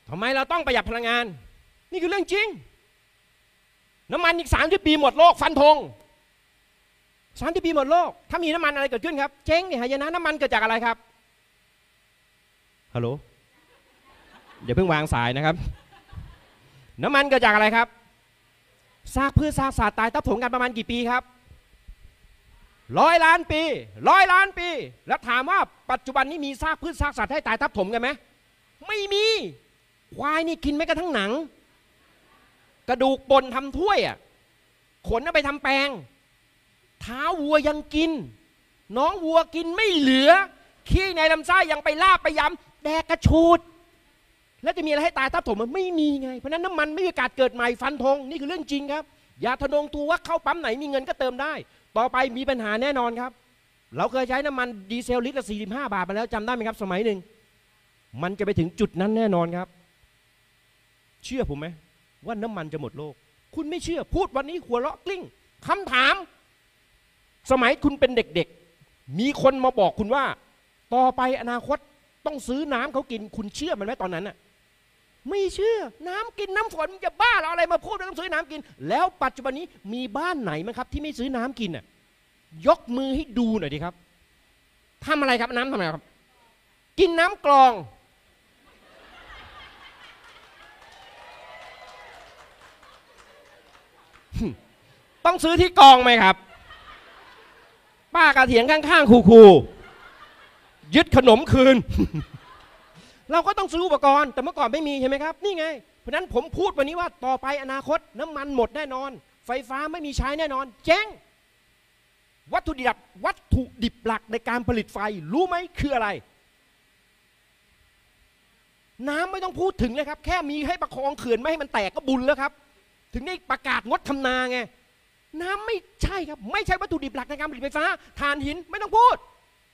ทำไมเราต้องประหยัดพลังงานนี่คือเรื่องจริงน้ำมันอีก30 ปีหมดโลกฟันธง30 ปีหมดโลกถ้ามีน้ำมันอะไรเกิดขึ้นครับเจ๊งเนี่ยหายนะน้ำมันเกิดจากอะไรครับฮัลโหลอย่าเพิ่งวางสายนะครับน้ำมันเกิดจากอะไรครับซากพืชซากสัตว์ตายทับถมกันประมาณกี่ปีครับ100 ล้านปี100 ล้านปีแล้วถามว่าปัจจุบันนี้มีซากพืชซากสัตว์ให้ตายทับถมกันไหมไม่มีควายนี่กินไม่กระทั่งหนังกระดูกปนทำถ้วยอ่ะขนเอาไปทำแปรงเท้าวัวยังกินน้องวัวกินไม่เหลือขี้ในลำไส้ยังไปลาบไปยำแดกกระชูดแล้วจะมีอะไรให้ตายทับถมมันไม่มีไงเพราะนั้นน้ำมันไม่มีโอกาสเกิดใหม่ฟันธงนี่คือเรื่องจริงครับอย่าทะนงตัวว่าเข้าปั๊มไหนมีเงินก็เติมได้ต่อไปมีปัญหาแน่นอนครับเราเคยใช้น้ำมันดีเซลลิตรละ45 บาทมาแล้วจำได้ไหมครับสมัยหนึ่งมันจะไปถึงจุดนั้นแน่นอนครับเชื่อผมไหมว่าน้ำมันจะหมดโลกคุณไม่เชื่อพูดวันนี้หัวเราะกลิ้งคำถามสมัยคุณเป็นเด็กๆมีคนมาบอกคุณว่าต่อไปอนาคตต้องซื้อน้ำเขากินคุณเชื่อมันไหมตอนนั้นน่ะไม่เชื่อน้ำกินน้ำฝนจะบ้าเราอะไรมาพูดต้องซื้อน้ำกินแล้วปัจจุบันนี้มีบ้านไหนมั้งครับที่ไม่ซื้อน้ำกินน่ะยกมือให้ดูหน่อยดิครับทำอะไรครับน้ำทำอะไรครับกินน้ำกรองต้องซื้อที่กองไหมครับป้ากระเถียงข้างๆคูๆยึดขนมคืน เราก็ต้องซื้ออุปกรณ์แต่เมื่อก่อนไม่มีใช่ไหมครับนี่ไงเพราะนั้นผมพูดวันนี้ว่าต่อไปอนาคตน้ำมันหมดแน่นอนไฟฟ้าไม่มีใช้แน่นอนเจ๊งวัตถุดิบหลักในการผลิตไฟรู้ไหมคืออะไรน้ำไม่ต้องพูดถึงเลยครับแค่มีให้ประคองเขื่อนไม่ให้มันแตกก็บุญแล้วครับถึงได้ประกาศงดทำนาไงน้ำไม่ใช่ครับไม่ใช่วัตถุดิบหลักในการผลิตไฟฟ้าถ่านหินไม่ต้องพูด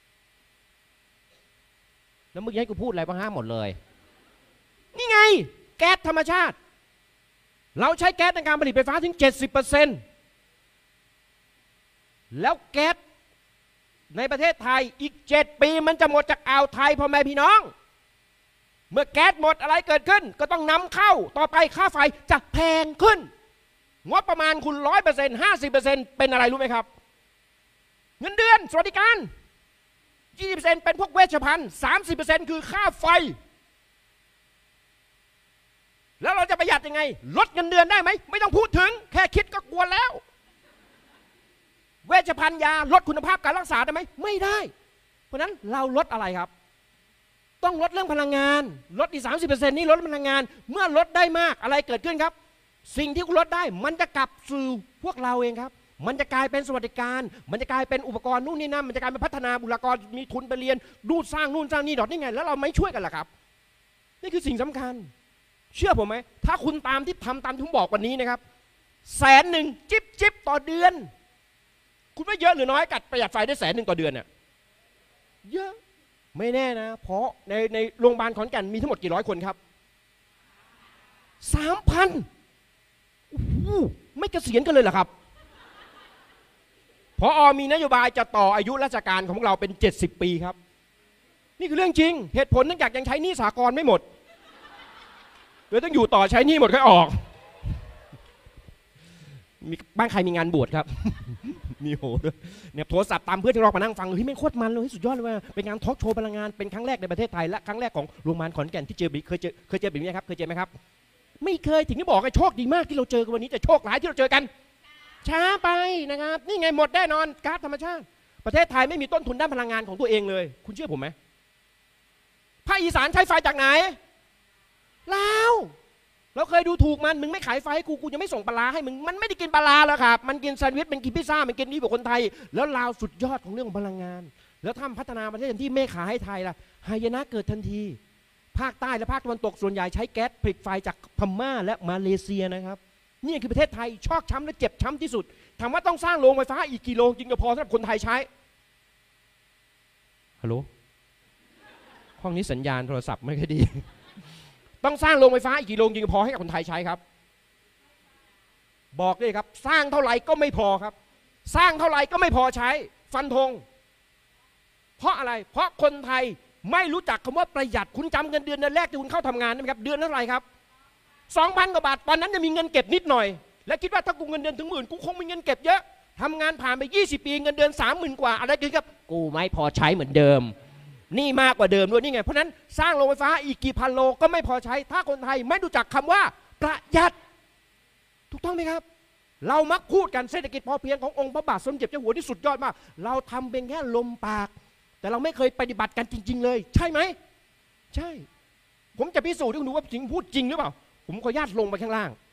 แล้วเมื่อกี้ให้กูพูดอะไรบ้างห้ามหมดเลยนี่ไงแก๊สธรรมชาติเราใช้แก๊สในการผลิตไฟฟ้าถึง 70% แล้วแก๊สในประเทศไทยอีก7 ปีมันจะหมดจากอ่าวไทยพ่อแม่พี่น้องเมื่อแก๊สหมดอะไรเกิดขึ้นก็ต้องนำเข้าต่อไปค่าไฟจะแพงขึ้นงบประมาณคุณ 100% 50% เป็นอะไรรู้ไหมครับเงินเดือนสวัสดิการ20% เป็นพวกเวชภัณฑ์ 30% คือค่าไฟแล้วเราจะประหยัดยังไงลดเงินเดือนได้ไหมไม่ต้องพูดถึงแค่คิดก็กลัวแล้วเวชภัณฑ์ยาลดคุณภาพการรักษาได้ไหมไม่ได้เพราะนั้นเราลดอะไรครับต้องลดเรื่องพลังงานลดอีก 30% นี่ลดพลังงานเมื่อลดได้มากอะไรเกิดขึ้นครับสิ่งที่คุณลดได้มันจะกลับสู่พวกเราเองครับมันจะกลายเป็นสวัสดิการมันจะกลายเป็นอุปกรณ์นู่นนี่นั่นมันจะกลายเป็นพัฒนาบุคลากรมีทุนไปเรียนดูสร้างนู่นสร้างนี่ดอกนี่ไงแล้วเราไม่ช่วยกันล่ะครับนี่คือสิ่งสำคัญเชื่อผมไหมถ้าคุณตามที่ทำตามที่ผมบอกวันนี้นะครับ100,000จิ๊บต่อเดือนคุณว่าเยอะหรือน้อยกัดประหยัดไฟได้100,000ต่อเดือนเนี่ยเยอะไม่แน่นะเพราะในโรงพยาบาลขอนแก่นมีทั้งหมดกี่ร้อยคนครับ 3,000 ไม่เกษียณกันเลยเหรอครับพอมีนโยบายจะต่ออายุราชการของพวกเราเป็น70 ปีครับนี่คือเรื่องจริงเหตุผลเนื่องจากยังใช้หนี้สหกรณ์ไม่หมดเลยต้องอยู่ต่อใช้หนี้หมดค่อยออกมีบ้านใครมีงานบวชครับ มีโหด้วยเนี่ยโทรศัพท์ตามเพื่อนที่เรามานั่งฟังเฮ้ยไม่โคตรมันเลยสุดยอดเลยว่าเป็นงานทอล์กโชว์พลังงานเป็นครั้งแรกในประเทศไทยและครั้งแรกของโรงพยาบาลขอนแก่นที่เจอเคยเจอแบบนี้ครับเคยเจอไหมครับไม่เคยถึงที่บอกไอ้โชคดีมากที่เราเจอกันวันนี้แต่โชคร้ายที่เราเจอกันช้าไปนะครับนี่ไงหมดแน่นอนก๊าซธรรมชาติประเทศไทยไม่มีต้นทุนด้านพลังงานของตัวเองเลยคุณเชื่อผมไหมภาคอีสานใช้ไฟจากไหนลาวเราเคยดูถูกมันมึงไม่ขายไฟให้กูจะไม่ส่งปลาให้มึงมันไม่ได้กินปลาแล้วครับมันกินแซนด์วิชมันกินพิซซ่ามันกินนี่แบบคนไทยแล้วลาวสุดยอดของเรื่องของพลังงานแล้วถ้าพัฒนาประเทศที่ไม่ขายให้ไทยล่ะหายนะเกิดทันทีภาคใต้และภาคตะวันตกส่วนใหญ่ใช้แก๊สผลิตไฟจากพม่าและมาเลเซียนะครับนี่คือประเทศไทยชอกช้ำและเจ็บช้ำที่สุดถามว่าต้องสร้างโรงไฟฟ้าอีกกี่โรงจริงจะพอสำหรับคนไทยใช้ฮัลโหลห้องนี้สัญญาณโทรศัพท์ไม่ค่อยดีต้องสร้างโรงไฟฟ้าอีกกี่โรงจริงพอให้กับคนไทยใช้ครับบอกเลยครับสร้างเท่าไหร่ก็ไม่พอครับสร้างเท่าไหร่ก็ไม่พอใช้ฟันธงเพราะอะไรเพราะคนไทยไม่รู้จักคำว่าประหยัดคุณจำเงินเดือนแรกที่คุณเข้าทำงานไหมครับเดือนเท่าไหร่ครับ2,000 กว่าบาทตอนนั้นจะมีเงินเก็บนิดหน่อยและคิดว่าถ้ากูเงินเดือนถึง10,000กูคงมีเงินเก็บเยอะทำงานผ่านไป20 ปีเงินเดือน 30,000 กว่าอะไรกันครับกูไม่พอใช้เหมือนเดิมนี่มากกว่าเดิมด้วยนี่ไงเพราะนั้นสร้างโรงไฟฟ้าอีกกี่พันโลก็ไม่พอใช้ถ้าคนไทยไม่รู้จักคำว่าประหยัดถูกต้องไหมครับเรามักพูดกันเศรษฐกิจพอเพียงขององค์พระบาทสมเด็จเจ้าอยู่หัวที่สุดยอดมากเราทำเป็นแค่ลมปากแต่เราไม่เคยปฏิบัติกันจริงๆเลยใช่ไหมใช่ผมจะพิสูจน์ให้คุณดูว่าจริงพูดจริงหรือเปล่าผมขออนุญาตลงไปข้างล่าง